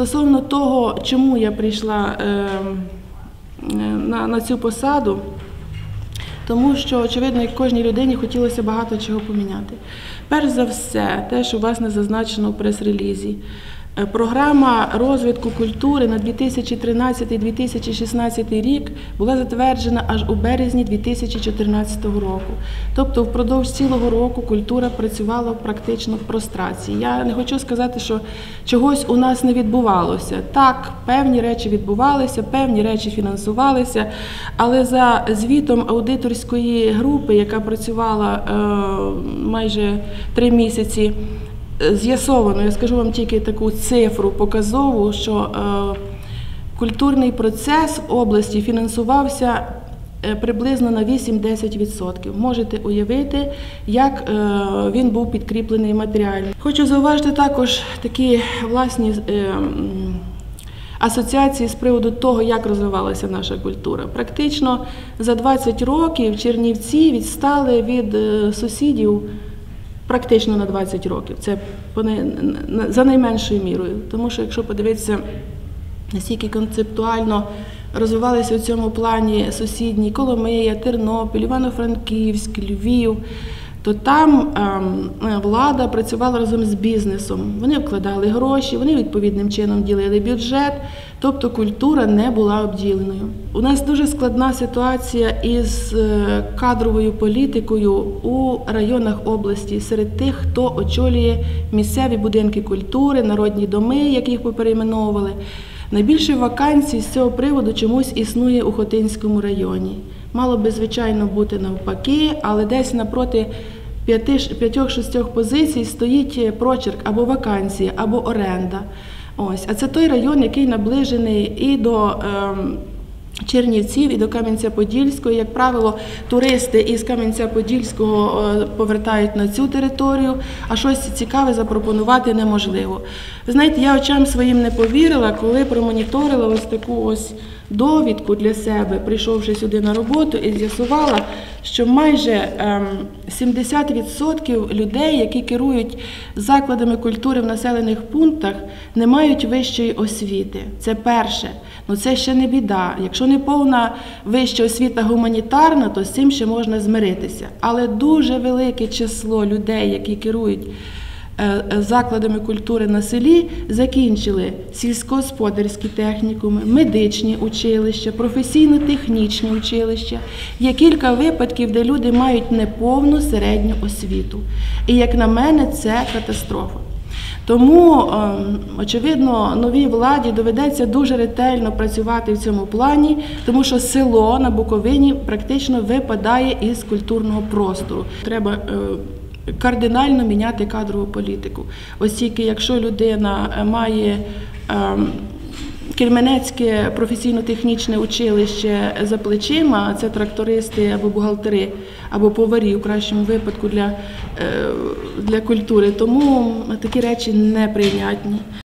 Стосовно того, чому я прийшла на цю посаду, тому що, очевидно, як кожній людині хотілося багато чого поміняти. Перш за все, те, що у вас не зазначено в прес-релізі. Програма розвитку культури на 2013-2016 рік була затверджена аж у березні 2014 року. Тобто впродовж цілого року культура працювала практично в прострації. Я не хочу сказати, що чогось у нас не відбувалося. Так, певні речі відбувалися, певні речі фінансувалися, але за звітом аудиторської групи, яка працювала майже 3 місяці, з'ясовано, я скажу вам тільки таку цифру показову, що культурний процес в області фінансувався приблизно на 8-10%. Можете уявити, як він був підкріплений матеріально. Хочу зауважити також такі власні асоціації з приводу того, як розвивалася наша культура. Практично за 20 років Чернівці відстали від сусідів практично на 20 років. Це за найменшою мірою. Тому що, якщо подивитися, наскільки концептуально розвивалися у цьому плані сусідні Коломия, Тернопіль, Івано-Франківськ, Львів, то там влада працювала разом з бізнесом. Вони вкладали гроші, вони відповідним чином ділили бюджет, тобто культура не була обділеною. У нас дуже складна ситуація із кадровою політикою у районах області, серед тих, хто очолює місцеві будинки культури, народні доми, як їх поперейменовували. Найбільше вакансій з цього приводу чомусь існує у Хотинському районі. Мало би, звичайно, бути навпаки, але десь напроти 5-6 позицій стоїть прочерк або вакансія, або оренда. Ось. А це той район, який наближений і до Чернівців, і до Кам'янця-Подільського. Як правило, туристи із Кам'янця-Подільського повертають на цю територію, а щось цікаве запропонувати неможливо. Ви знаєте, я очам своїм не повірила, коли промоніторила ось таку ось довідку для себе, прийшовши сюди на роботу, і з'ясувала, що майже 70% людей, які керують закладами культури в населених пунктах, не мають вищої освіти. Це перше. Ну це ще не біда. Якщо не повна вища освіта гуманітарна, то з цим ще можна змиритися. Але дуже велике число людей, які керують закладами культури на селі, закінчили сільськогосподарські технікуми, медичні училища, професійно-технічні училища. Є кілька випадків, де люди мають неповну середню освіту. І, як на мене, це катастрофа. Тому, очевидно, новій владі доведеться дуже ретельно працювати в цьому плані, тому що село на Буковині практично випадає із культурного простору. Треба кардинально міняти кадрову політику. Ось тільки якщо людина має Кельменецьке професійно-технічне училище за плечима, а це трактористи або бухгалтери, або поварі, у кращому випадку для культури, тому такі речі неприйнятні.